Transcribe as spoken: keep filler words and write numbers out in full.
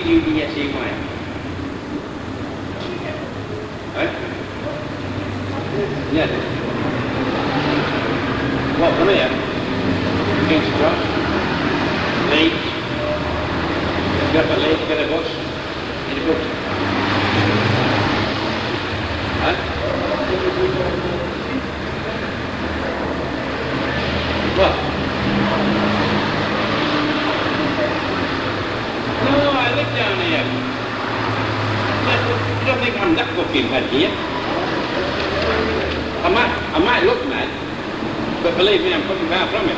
U D S E Y. Right? Yeah. What, from here? Against the cross? Leeds. Get up at Leeds, get a bus. Get a bus. Huh? What? No, I live down here. You don't think I'm that fucking bad here? I might, I might look mad, but believe me, I'm fucking far from it.